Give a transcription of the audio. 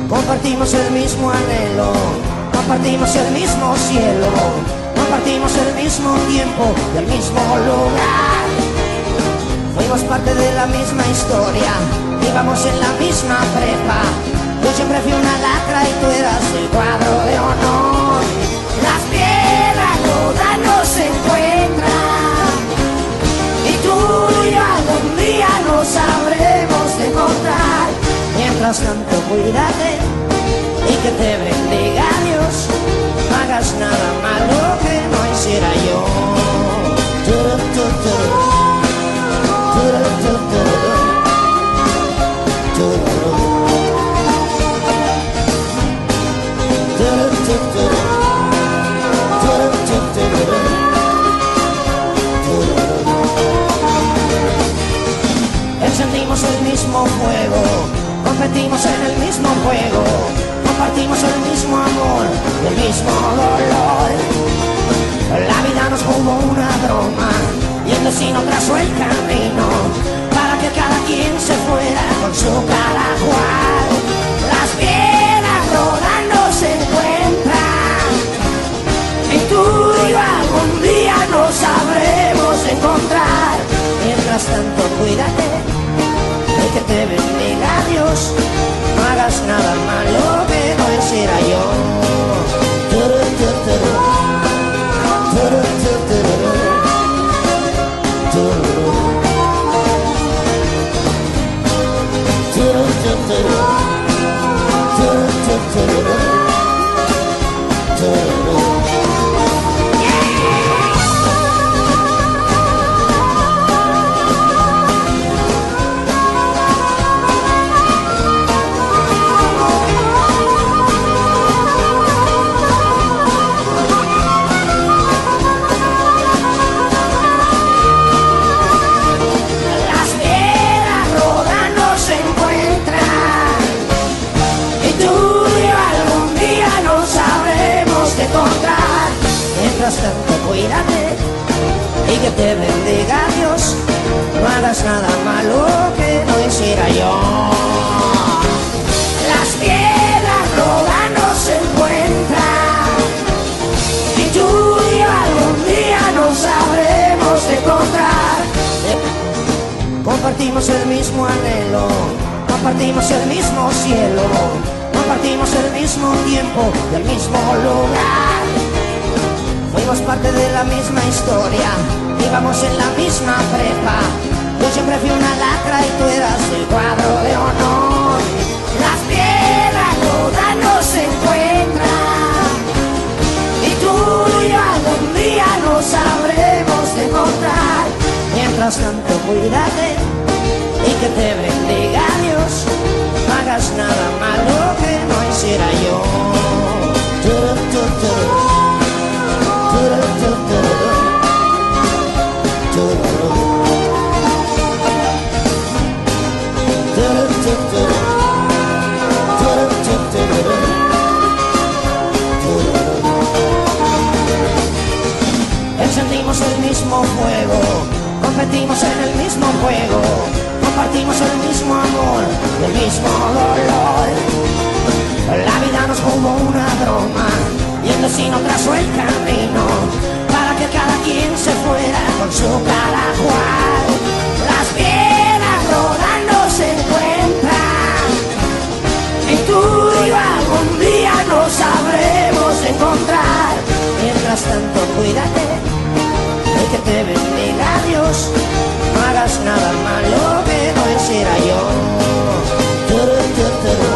Compartimos el mismo anhelo, compartimos el mismo cielo, compartimos el mismo tiempo y el mismo lugar. Fuimos parte de la misma historia, íbamos en la misma prepa. Yo siempre fui una lacra y tú eras el cuadro de honor. Las piedras todas nos encuentran y tú y yo algún día nos sabremos encontrar. Mientras tanto cuídate y que te bendiga Dios. No hagas nada malo que no hiciera yo. Encendimos el mismo fuego, competimos en el mismo juego, compartimos el mismo amor y el mismo dolor. La vida nos jugó una broma y el destino trazó el camino para que cada quien se fuera con su cada cual. Las piedras rodan nos encuentran y tú y yo algún día nos sabremos encontrar. Mientras tanto cuídate y que te bendiga Dios. No hagas nada malo que no hiciera yo. Mientras tanto cuídate y que te bendiga Dios. No hagas nada malo que no hiciera yo. Las piedras rodan nos encuentran y tú y yo algún día nos sabremos encontrar. Compartimos el mismo anhelo, compartimos el mismo cielo, compartimos el mismo tiempo y el mismo lugar. Fuimos parte de la misma historia, íbamos en la misma prepa. Yo siempre fui una lacra y tú eras el cuadro de honor. Las piedras todas nos encuentran y tú y yo algún día nos sabremos encontrar. Mientras tanto cuídate y que te bendiga Dios. No hagas nada malo que no hiciera yo. Encendimos el mismo fuego, competimos en el mismo juego, compartimos el mismo amor y el mismo dolor. La vida nos jugó una broma y el destino trazó el camino para que cada quien se fuera con su cada cual. Las piedras rodan nos encuentran y tú y yo algún día nos sabremos encontrar. Mientras tanto cuídate y que te bendiga Dios. No hagas nada malo que no hiciera yo.